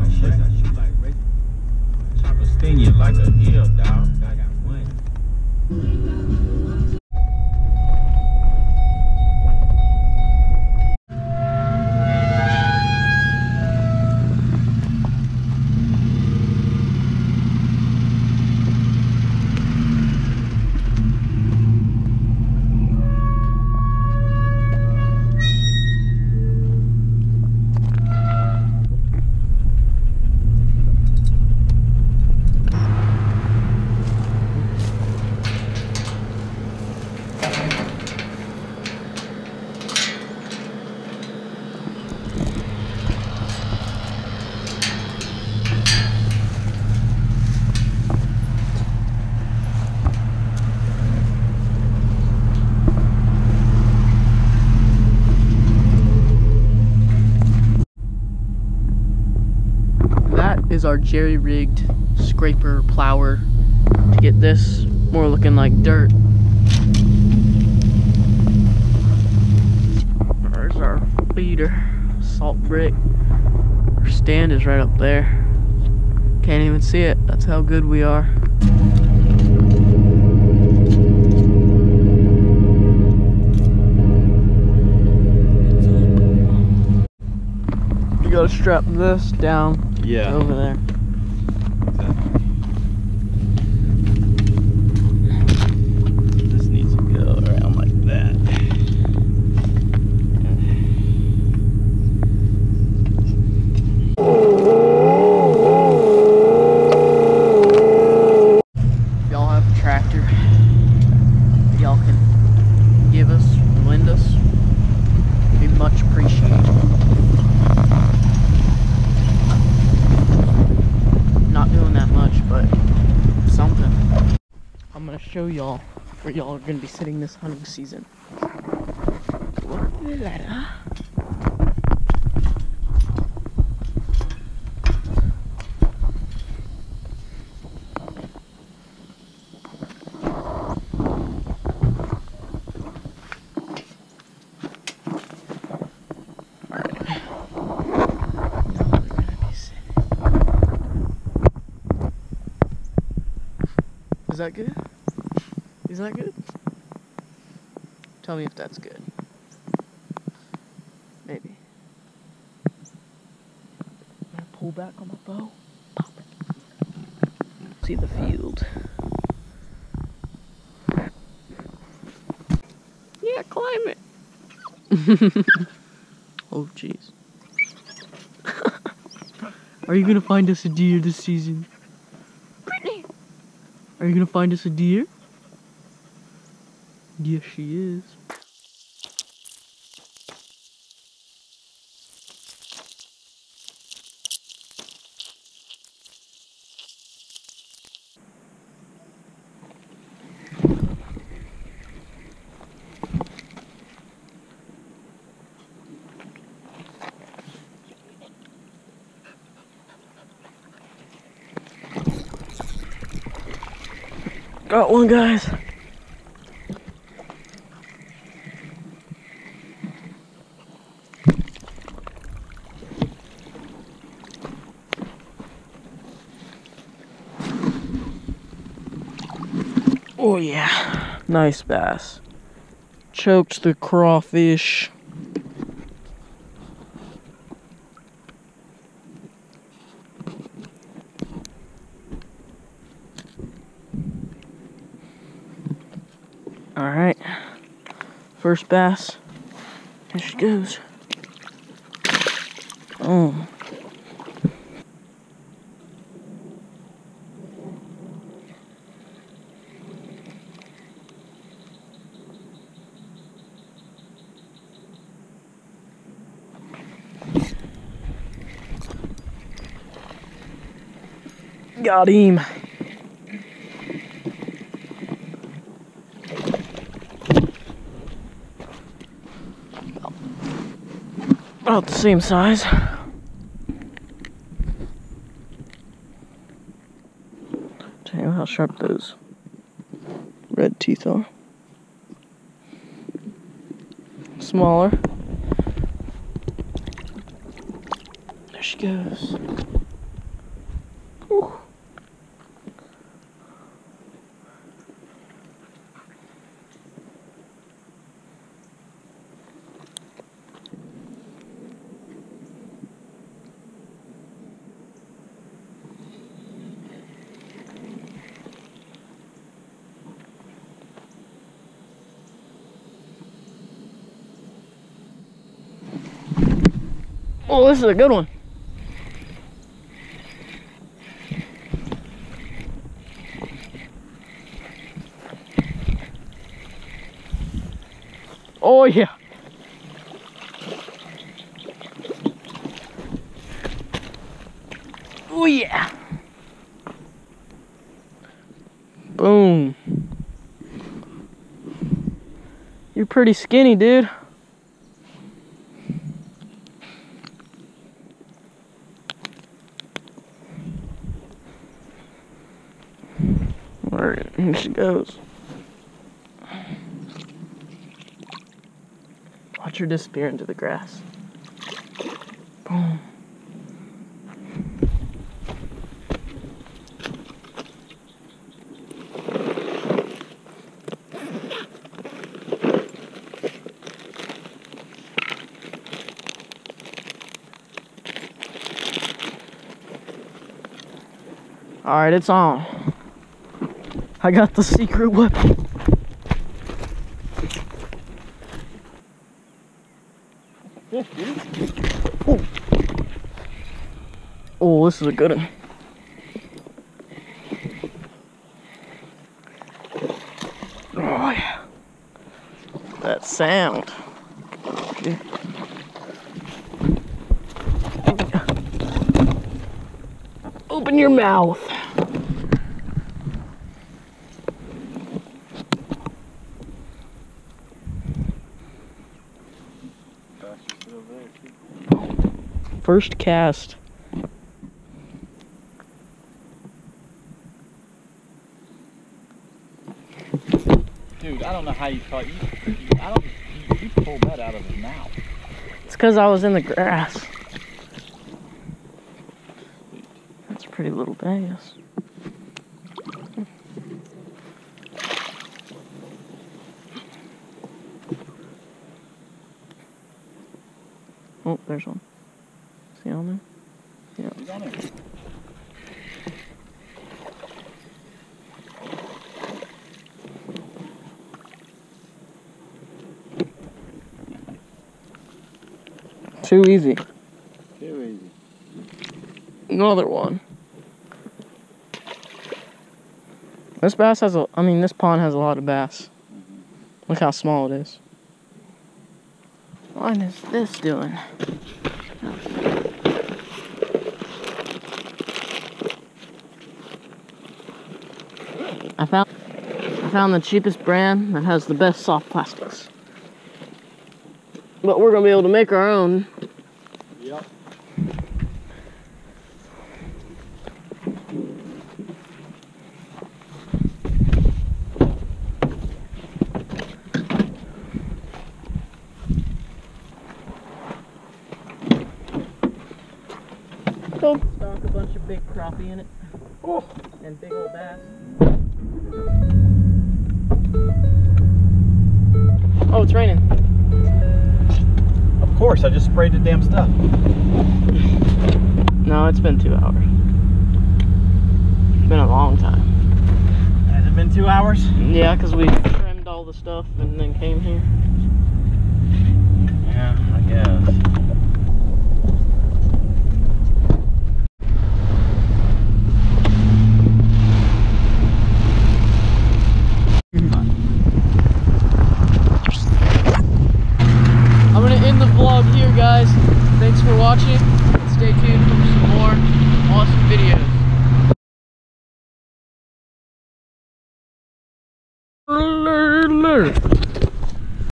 Sting you like a eel, dog. I got one. Is our jerry-rigged scraper plower to get this more looking like dirt. There's our feeder, salt brick. Our stand is right up there. Can't even see it. That's how good we are. You gotta strap this down. Yeah. Over there. This needs to go around like that. If y'all have a tractor, y'all can give us, lend us, it'd be much appreciated. Not doing that much, but something. I'm gonna show y'all where y'all are gonna be sitting this hunting season. Is that good? Is that good? Tell me if that's good. Maybe. I'm gonna pull back on my bow. Pop it. See the field. Yeah, climb it. Oh, jeez. Are you gonna find us a deer this season? Brittany! Are you gonna find us a deer? Yes, she is. Got one, guys. Oh yeah, nice bass. Choked the crawfish. All right, first bass. Here she goes. Oh. Got him. About the same size. Tell you how sharp those red teeth are. Smaller. There she goes. Oh, this is a good one. Oh yeah. Oh yeah. Boom. You're pretty skinny, dude. Alright, here she goes. Watch her disappear into the grass. Boom. Alright, it's on. I got the secret weapon. Oh. Oh, this is a good one. Oh yeah. That sound. Okay. Open your mouth. First cast. Dude, I don't know how you caught you. You pulled that out of his mouth. It's because I was in the grass. That's a pretty little bass. Oh, there's one. See on there? Yeah. He's on there. Too easy. Too easy. Another one. This bass has this pond has a lot of bass. Look how small it is. What is this doing? I found the cheapest brand that has the best soft plastics. But we're gonna be able to make our own. Yep. Stock a bunch of big crappie in it. Oh, and big old bass. Oh, it's raining. Of course, I just sprayed the damn stuff. No, it's been 2 hours. It's been a long time. Has it been 2 hours? Yeah, because we trimmed all the stuff and then came here. Yeah, I guess. I'm going to end the vlog here, guys. Thanks for watching. Stay tuned for some more awesome videos.